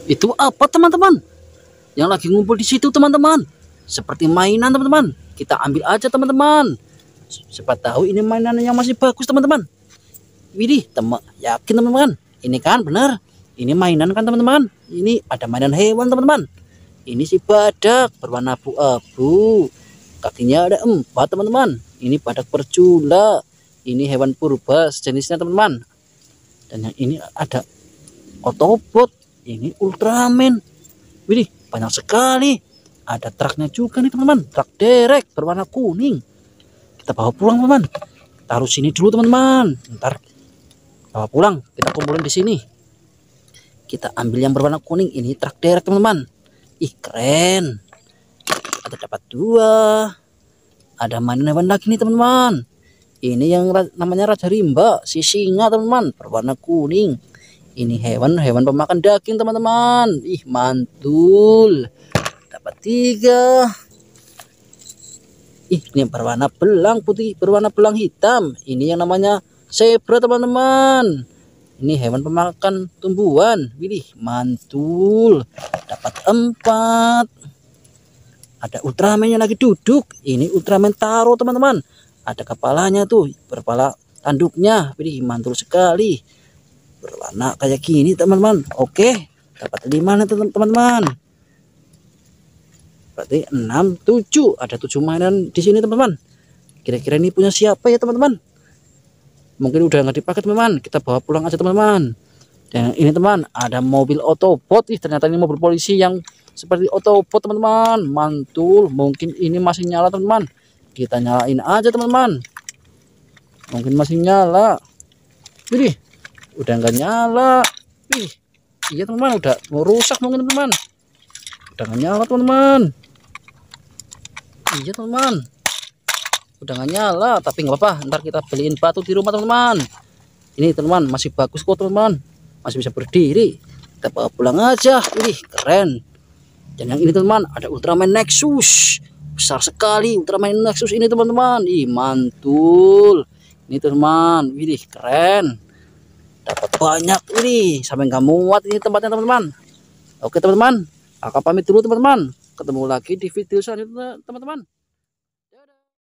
Itu apa teman-teman? Yang lagi ngumpul di situ teman-teman. Seperti mainan teman-teman. Kita ambil aja teman-teman. Siapa tahu ini mainan yang masih bagus teman-teman. Widih, yakin teman-teman? Ini kan benar. Ini mainan kan teman-teman? Ini ada mainan hewan teman-teman. Ini si badak berwarna abu-abu. Kakinya ada 4 teman-teman. Ini badak bercula. Ini hewan purba sejenisnya teman-teman. Dan yang ini ada Autobot. Ini Ultraman. Widih, banyak sekali. Ada truknya juga nih teman-teman. Truk derek berwarna kuning. Kita bawa pulang teman-teman. Taruh sini dulu teman-teman. Ntar bawa pulang. Kita kumpulin di sini. Kita ambil yang berwarna kuning. Ini truk derek teman-teman. Ih, keren. Ada dapat 2. Ada mainan hewan lagi nih teman-teman. Ini yang namanya Raja Rimba, si singa teman-teman, berwarna kuning. Ini hewan pemakan daging teman-teman. Ih, mantul. Dapat 3. Ih, ini berwarna belang putih, berwarna belang hitam. Ini yang namanya zebra teman-teman. Ini hewan pemakan tumbuhan. Widih, mantul. Dapat 4. Ada Ultraman yang lagi duduk. Ini Ultraman Taro teman-teman. Ada kepalanya tuh, berkepala tanduknya. Widih, mantul sekali. Berwarna kayak gini teman-teman. Oke, dapat 5 nih teman-teman. Berarti 6, 7. Ada 7 mainan di sini teman-teman. Kira-kira ini punya siapa ya teman-teman? Mungkin udah nggak dipakai teman-teman. Kita bawa pulang aja teman-teman. Dan ini teman, ada mobil Autobot. Ih, ternyata ini mobil polisi yang seperti Autobot teman-teman. Mantul. Mungkin ini masih nyala teman-teman. Kita nyalain aja teman-teman. Mungkin masih nyala. Widih, udah nggak nyala. Wih, iya teman-teman, udah mau rusak mungkin teman-teman. Udah nggak nyala teman-teman. Iya teman-teman, udah nggak nyala. Tapi nggak apa-apa, ntar kita beliin batu di rumah teman-teman. Ini teman-teman masih bagus kok teman-teman, masih bisa berdiri. Kita bawa pulang aja. Wih, keren. Dan yang ini teman-teman, ada Ultraman Nexus. Besar sekali Ultraman Nexus ini teman-teman. Ih, mantul. Ini teman, wih, keren. Dapat banyak ini sampai nggak muat ini tempatnya teman-teman. Oke teman-teman, aku pamit dulu teman-teman. Ketemu lagi di video selanjutnya teman-teman.